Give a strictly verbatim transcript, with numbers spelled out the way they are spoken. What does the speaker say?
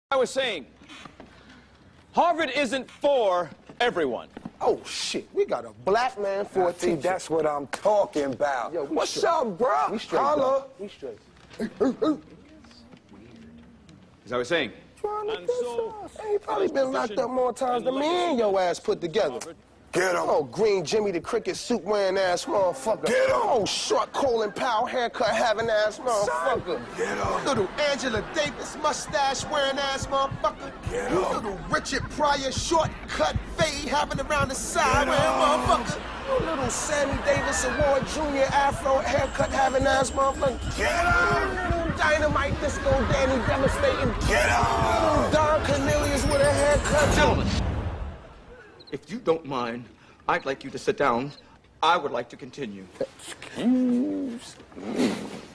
I was saying, Harvard isn't for everyone. Oh, shit. We got a black man for Now, a teacher. see, that's what I'm talking about. Yo, What's straight. up, bro? We straight, Holla. dog. We straight. Hey, hey, hey. As I was saying. And so, hey, he probably been locked up more times than me and your ass put together. Get him. Oh, green Jimmy the cricket suit wearing ass motherfucker. Get him. Oh, short Colin Powell haircut having ass motherfucker. Get him. Little Angela Davis mustache wearing ass motherfucker. Get him. Little Richard Pryor shortcut fade having around the side wearing motherfucker. You little Sammy Davis Award Junior afro haircut having ass motherfucker. Get him. Little Dynamite Disco Danny devastating. Get him. Little Don Cornelius with a haircut. Gentlemen, if you don't mind, I'd like you to sit down. I would like to continue. Excuse me.